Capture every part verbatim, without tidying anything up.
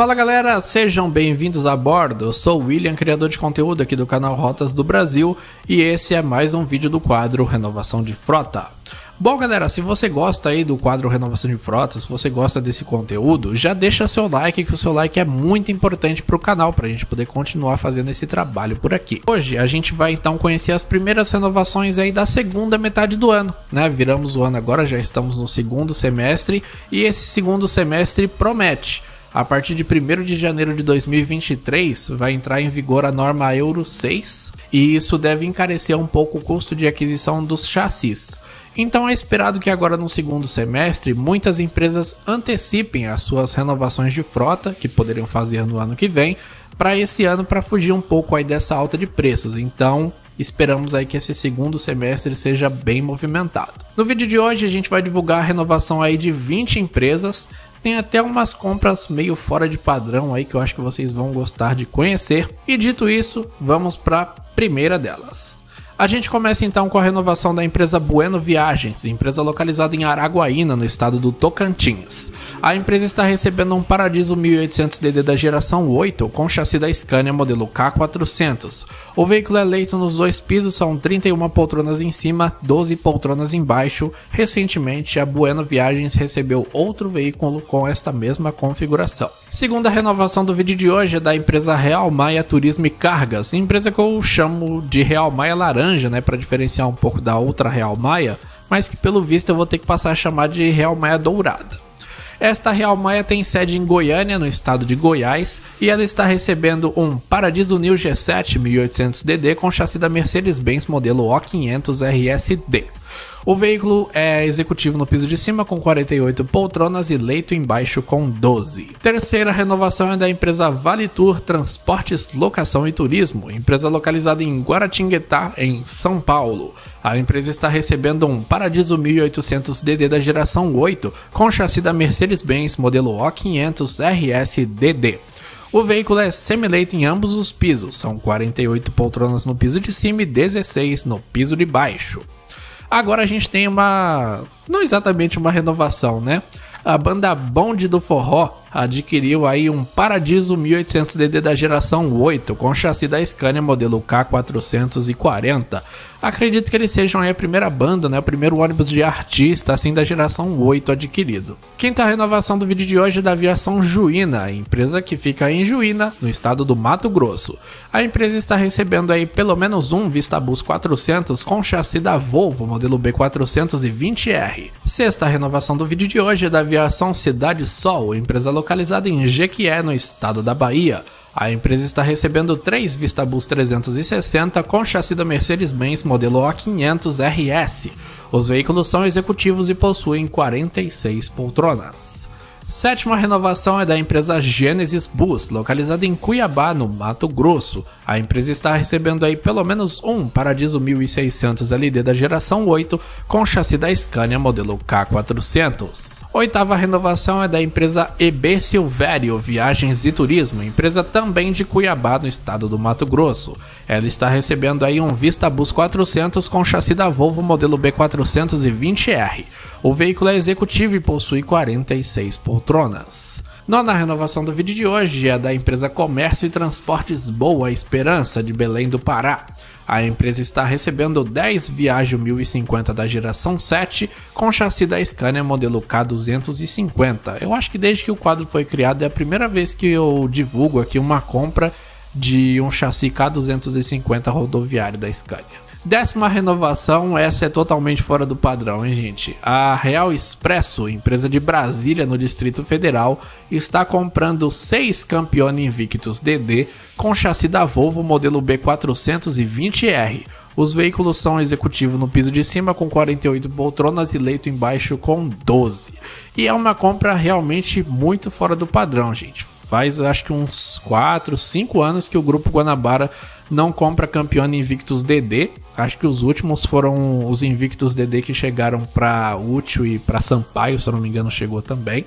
Fala galera, sejam bem-vindos a bordo. Eu sou o William, criador de conteúdo aqui do canal Rotas do Brasil, e esse é mais um vídeo do quadro Renovação de Frota. Bom galera, se você gosta aí do quadro Renovação de Frota, se você gosta desse conteúdo, já deixa seu like, que o seu like é muito importante para o canal, para a gente poder continuar fazendo esse trabalho por aqui. Hoje a gente vai então conhecer as primeiras renovações aí da segunda metade do ano, né? Viramos o ano agora, já estamos no segundo semestre, e esse segundo semestre promete. A partir de primeiro de janeiro de dois mil e vinte e três vai entrar em vigor a norma Euro seis, e isso deve encarecer um pouco o custo de aquisição dos chassis. Então é esperado que agora no segundo semestre muitas empresas antecipem as suas renovações de frota, que poderiam fazer no ano que vem, para esse ano, para fugir um pouco aí dessa alta de preços. Então esperamos aí que esse segundo semestre seja bem movimentado. No vídeo de hoje a gente vai divulgar a renovação aí de vinte empresas. Tem até umas compras meio fora de padrão aí que eu acho que vocês vão gostar de conhecer. E dito isso, vamos para a primeira delas. A gente começa então com a renovação da empresa Bueno Viagens, empresa localizada em Araguaína, no estado do Tocantins. A empresa está recebendo um Paradiso mil e oitocentos D D da geração oito com chassi da Scania modelo K quatrocentos. O veículo é leito nos dois pisos, são trinta e uma poltronas em cima, doze poltronas embaixo. Recentemente, a Bueno Viagens recebeu outro veículo com esta mesma configuração. Segunda renovação do vídeo de hoje é da empresa Real Maia Turismo e Cargas, empresa que eu chamo de Real Maia Laranja, né, para diferenciar um pouco da outra Real Maia, mas que pelo visto eu vou ter que passar a chamar de Real Maia Dourada. Esta Real Maia tem sede em Goiânia, no estado de Goiás, e ela está recebendo um Paradiso New G sete mil e oitocentos D D com chassi da Mercedes-Benz modelo O quinhentos R S D. O veículo é executivo no piso de cima com quarenta e oito poltronas e leito embaixo com doze. Terceira renovação é da empresa Vale Tour Transportes, Locação e Turismo, empresa localizada em Guaratinguetá, em São Paulo. A empresa está recebendo um Paradiso mil e oitocentos D D da geração oito com chassi da Mercedes-Benz modelo O quinhentos R S D D. O veículo é semileito em ambos os pisos, são quarenta e oito poltronas no piso de cima e dezesseis no piso de baixo. Agora a gente tem uma, não exatamente uma renovação, né? A banda Bonde do Forró adquiriu aí um Paradiso mil e oitocentos D D da geração oito com chassi da Scania modelo K quatrocentos e quarenta. Acredito que eles sejam aí a primeira banda, né? O primeiro ônibus de artista assim da geração oito adquirido. Quinta renovação do vídeo de hoje é da Aviação Juína, empresa que fica em Juína, no estado do Mato Grosso. A empresa está recebendo aí pelo menos um Vistabus quatrocentos com chassi da Volvo modelo B quatrocentos e vinte R. Sexta renovação do vídeo de hoje é da Aviação Cidade Sol, empresa localizada em Jequié, no estado da Bahia. A empresa está recebendo três Vistabus trezentos e sessenta com chassi da Mercedes-Benz modelo O quinhentos R S. Os veículos são executivos e possuem quarenta e seis poltronas. Sétima renovação é da empresa Gênesis Bus, localizada em Cuiabá, no Mato Grosso. A empresa está recebendo aí pelo menos um Paradiso mil e seiscentos L D da geração oito com chassi da Scania modelo K quatrocentos. Oitava renovação é da empresa E B Silvério Viagens e Turismo, empresa também de Cuiabá, no estado do Mato Grosso. Ela está recebendo aí um Vistabus quatrocentos com chassi da Volvo modelo B quatrocentos e vinte R. O veículo é executivo e possui quarenta e seis poltronas. Nona renovação do vídeo de hoje é da empresa Comércio e Transportes Boa Esperança, de Belém do Pará. A empresa está recebendo dez Viaggio mil e cinquenta da geração sete com chassi da Scania modelo K duzentos e cinquenta. Eu acho que desde que o quadro foi criado é a primeira vez que eu divulgo aqui uma compra de um chassi K duzentos e cinquenta rodoviário da Scania. Décima renovação, essa é totalmente fora do padrão, hein, gente? A Real Expresso, empresa de Brasília, no Distrito Federal, está comprando seis Campione Invictus D D com chassi da Volvo modelo B quatrocentos e vinte R. Os veículos são executivos no piso de cima com quarenta e oito poltronas e leito embaixo com doze. E é uma compra realmente muito fora do padrão, gente. Faz acho que uns quatro, cinco anos que o Grupo Guanabara não compra Campione Invictus D D. Acho que os últimos foram os Invictus D D que chegaram para Útil e para Sampaio, se eu não me engano chegou também.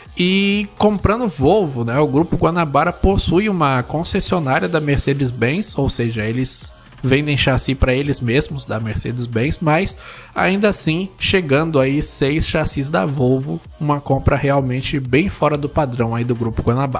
E comprando Volvo, né, o Grupo Guanabara possui uma concessionária da Mercedes-Benz, ou seja, eles vendem chassi para eles mesmos da Mercedes-Benz, mas ainda assim chegando aí seis chassis da Volvo, uma compra realmente bem fora do padrão aí do Grupo Guanabara.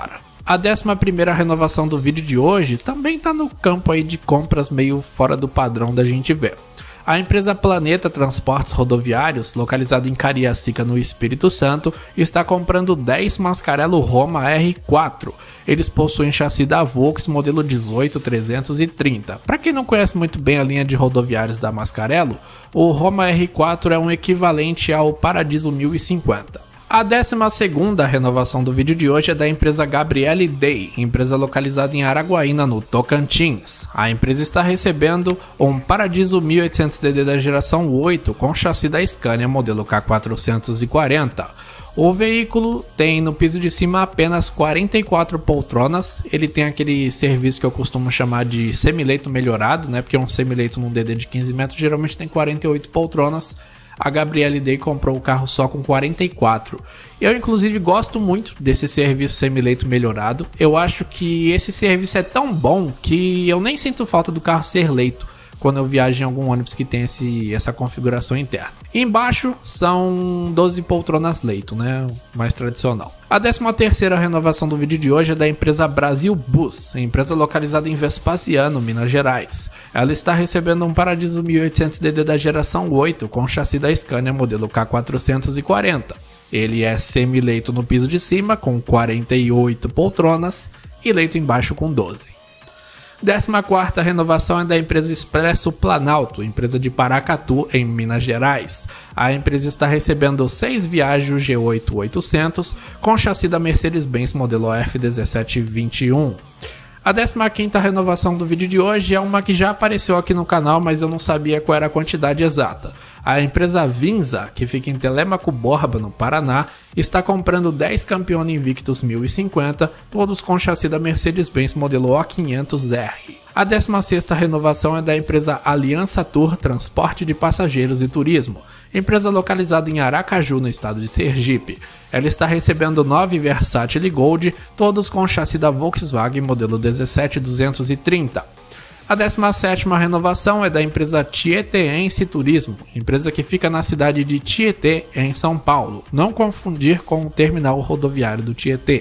A décima primeira renovação do vídeo de hoje também está no campo aí de compras meio fora do padrão da gente ver. A empresa Planeta Transportes Rodoviários, localizada em Cariacica, no Espírito Santo, está comprando dez Mascarello Roma R quatro. Eles possuem chassi da Volks modelo dezoito trezentos e trinta. Para quem não conhece muito bem a linha de rodoviários da Mascarello, o Roma R quatro é um equivalente ao Paradiso mil e cinquenta. A décima segunda renovação do vídeo de hoje é da empresa Gabriele Day, empresa localizada em Araguaína, no Tocantins. A empresa está recebendo um Paradiso mil e oitocentos D D da geração oito com chassi da Scania modelo K quatrocentos e quarenta. O veículo tem no piso de cima apenas quarenta e quatro poltronas. Ele tem aquele serviço que eu costumo chamar de semileito melhorado, né? Porque um semileito num D D de quinze metros geralmente tem quarenta e oito poltronas. A Gabriele Day comprou o carro só com quarenta e quatro. Eu inclusive gosto muito desse serviço semileito melhorado. Eu acho que esse serviço é tão bom que eu nem sinto falta do carro ser leito quando eu viajo em algum ônibus que tem esse, essa configuração interna. Embaixo são doze poltronas leito, né? Mais tradicional. A décima terceira renovação do vídeo de hoje é da empresa Brasil Bus, empresa localizada em Vespasiano, Minas Gerais. Ela está recebendo um Paradiso mil e oitocentos D D da geração oito com chassi da Scania modelo K quatrocentos e quarenta. Ele é semi-leito no piso de cima com quarenta e oito poltronas e leito embaixo com doze. décima quarta renovação é da empresa Expresso Planalto, empresa de Paracatu, em Minas Gerais. A empresa está recebendo seis Viaggio G oito oitocentos com chassi da Mercedes-Benz modelo F dezessete vinte e um. A décima quinta renovação do vídeo de hoje é uma que já apareceu aqui no canal, mas eu não sabia qual era a quantidade exata. A empresa Vinza, que fica em Telêmaco Borba, no Paraná, está comprando dez Campione Invictus mil e cinquenta, todos com chassi da Mercedes-Benz modelo O quinhentos R. A décima sexta renovação é da empresa Aliança Tour Transporte de Passageiros e Turismo, empresa localizada em Aracaju, no estado de Sergipe. Ela está recebendo nove Versatile Gold, todos com chassi da Volkswagen modelo dezessete duzentos e trinta. A décima sétima renovação é da empresa Tietêense Turismo, empresa que fica na cidade de Tietê, em São Paulo. Não confundir com o terminal rodoviário do Tietê.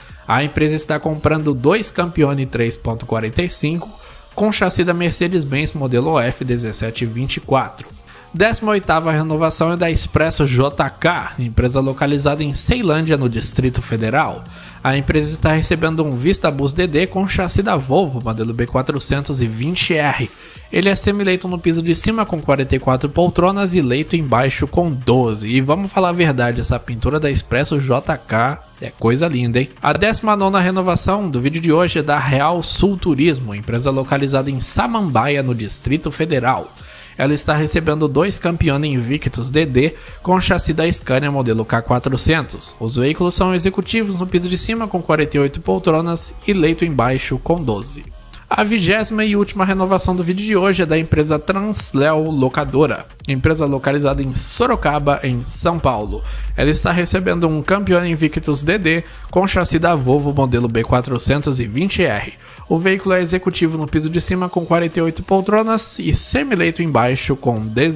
A empresa está comprando dois Campione três ponto quarenta e cinco com chassi da Mercedes-Benz modelo F dezessete vinte e quatro. décima oitava renovação é da Expresso J K, empresa localizada em Ceilândia, no Distrito Federal. A empresa está recebendo um Vista Bus D D com chassi da Volvo, modelo B quatrocentos e vinte R. Ele é semileito no piso de cima com quarenta e quatro poltronas e leito embaixo com doze. E vamos falar a verdade, essa pintura da Expresso J K é coisa linda, hein? A décima nona renovação do vídeo de hoje é da Real Sul Turismo, empresa localizada em Samambaia, no Distrito Federal. Ela está recebendo dois Campione Invictus D D com chassi da Scania modelo K quatrocentos. Os veículos são executivos no piso de cima com quarenta e oito poltronas e leito embaixo com doze. A vigésima e última renovação do vídeo de hoje é da empresa Transleo Locadora, empresa localizada em Sorocaba, em São Paulo. Ela está recebendo um Campione Invictus D D com chassi da Volvo modelo B quatrocentos e vinte R. O veículo é executivo no piso de cima com quarenta e oito poltronas e semileito embaixo com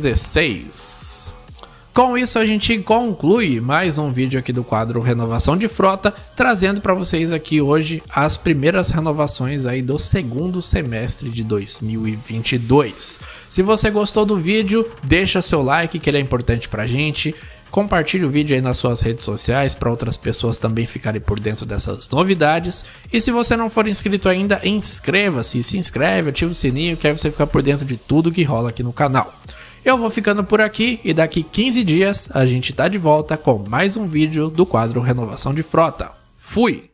dezesseis. Com isso a gente conclui mais um vídeo aqui do quadro Renovação de Frota, trazendo para vocês aqui hoje as primeiras renovações aí do segundo semestre de dois mil e vinte e dois. Se você gostou do vídeo, deixa seu like, que ele é importante pra gente. Compartilhe o vídeo aí nas suas redes sociais para outras pessoas também ficarem por dentro dessas novidades. E se você não for inscrito ainda, inscreva-se, se inscreve, ativa o sininho, que aí você fica por dentro de tudo que rola aqui no canal. Eu vou ficando por aqui e daqui quinze dias a gente tá de volta com mais um vídeo do quadro Renovação de Frota. Fui!